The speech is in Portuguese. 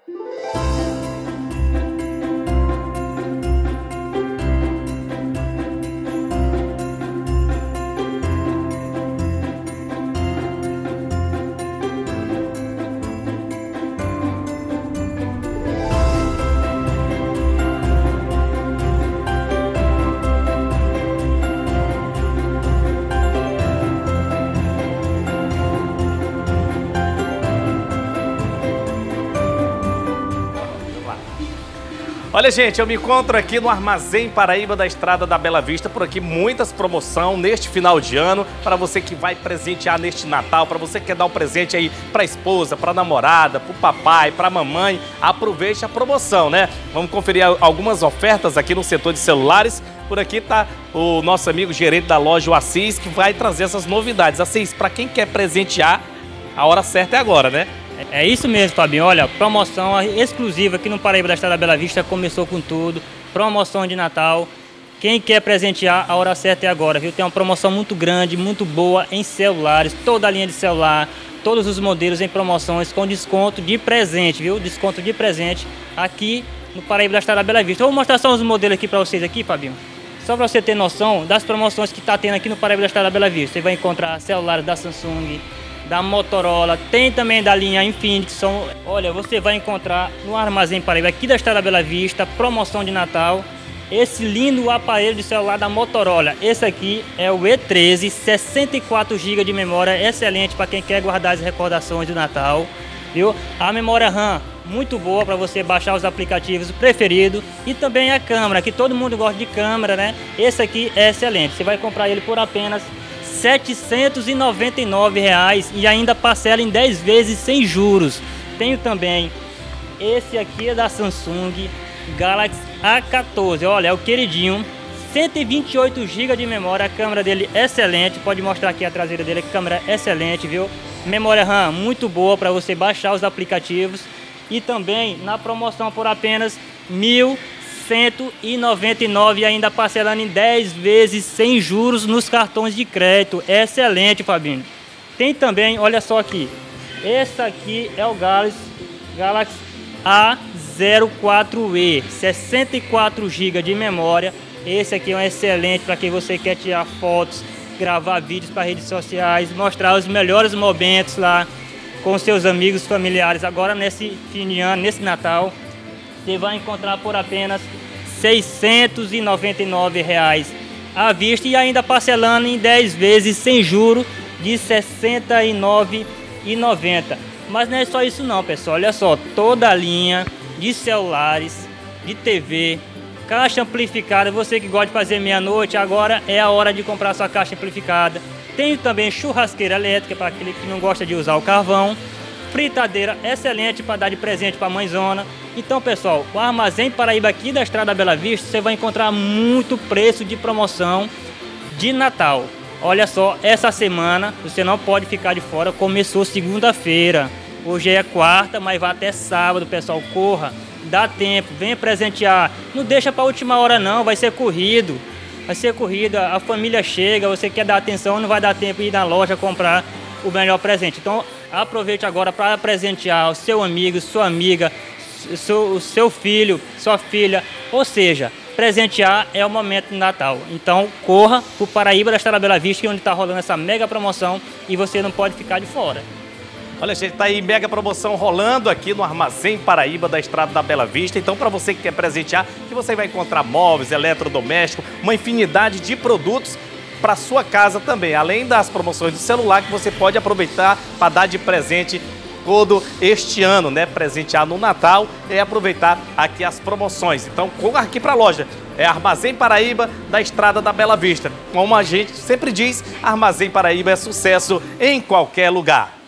Olha, gente, eu me encontro aqui no Armazém Paraíba da Estrada da Bela Vista. Por aqui muitas promoções neste final de ano para você que vai presentear neste Natal, para você que quer dar um presente aí para a esposa, para a namorada, para o papai, para a mamãe. Aproveite a promoção, né? Vamos conferir algumas ofertas aqui no setor de celulares. Por aqui está o nosso amigo gerente da loja, o Assis, que vai trazer essas novidades. Assis, para quem quer presentear, a hora certa é agora, né? É isso mesmo, Fabinho. Olha, promoção exclusiva aqui no Paraíba da Estrada da Bela Vista, começou com tudo. Promoção de Natal. Quem quer presentear, a hora certa é agora, viu? Tem uma promoção muito grande, muito boa em celulares, toda a linha de celular, todos os modelos em promoções com desconto de presente, viu? Desconto de presente aqui no Paraíba da Estrada da Bela Vista. Eu vou mostrar só os modelos aqui para vocês aqui, Fabinho. Só para você ter noção das promoções que está tendo aqui no Paraíba da Estrada da Bela Vista. Você vai encontrar celulares da Samsung, da Motorola, tem também da linha Infinix. Olha, você vai encontrar no Armazém Paraíba aqui da Estrada da Bela Vista, promoção de Natal, esse lindo aparelho de celular da Motorola. Esse aqui é o E13, 64 GB de memória, excelente para quem quer guardar as recordações do Natal, viu? A memória RAM, muito boa para você baixar os aplicativos preferidos, e também a câmera, que todo mundo gosta de câmera, né? Esse aqui é excelente, você vai comprar ele por apenas R$ 799 e ainda parcela em 10 vezes sem juros. Tenho também esse aqui é da Samsung Galaxy A14, olha, é o queridinho, 128 GB de memória, a câmera dele é excelente, pode mostrar aqui a traseira dele, a câmera é excelente, viu? Memória RAM muito boa para você baixar os aplicativos, e também na promoção por apenas R$ 1.199 e ainda parcelando em 10 vezes sem juros nos cartões de crédito. É excelente, Fabinho. Tem também, olha só aqui, esse aqui é o Galaxy A04e, 64 GB de memória. Esse aqui é um excelente para quem você quer tirar fotos, gravar vídeos para redes sociais, mostrar os melhores momentos lá com seus amigos, familiares. Agora nesse fim de ano, nesse Natal, você vai encontrar por apenas R$ 699 à vista e ainda parcelando em 10 vezes sem juro de R$ 69,90. Mas não é só isso não, pessoal. Olha só, toda a linha de celulares, de TV, caixa amplificada. Você que gosta de fazer meia-noite, agora é a hora de comprar sua caixa amplificada. Tem também churrasqueira elétrica para aquele que não gosta de usar o carvão. Fritadeira excelente para dar de presente para a mãezona. Então, pessoal, o Armazém Paraíba aqui da Estrada da Bela Vista, você vai encontrar muito preço de promoção de Natal. Olha só, essa semana você não pode ficar de fora, começou segunda-feira. Hoje é quarta, mas vai até sábado, pessoal, corra, dá tempo, venha presentear. Não deixa para a última hora não, vai ser corrido. Vai ser corrida, a família chega, você quer dar atenção, não vai dar tempo de ir na loja comprar o melhor presente. Então, aproveite agora para presentear o seu amigo, sua amiga, o seu filho, sua filha, ou seja, presentear é o momento do Natal. Então, corra para o Paraíba da Estrada da Bela Vista, onde está rolando essa mega promoção e você não pode ficar de fora. Olha, gente, tá aí mega promoção rolando aqui no Armazém Paraíba da Estrada da Bela Vista. Então, para você que quer presentear, que você vai encontrar móveis, eletrodomésticos, uma infinidade de produtos para sua casa também. Além das promoções do celular que você pode aproveitar para dar de presente todo este ano, né? Presentear no Natal e aproveitar aqui as promoções. Então, corra aqui para a loja. É Armazém Paraíba da Estrada da Bela Vista. Como a gente sempre diz, Armazém Paraíba é sucesso em qualquer lugar.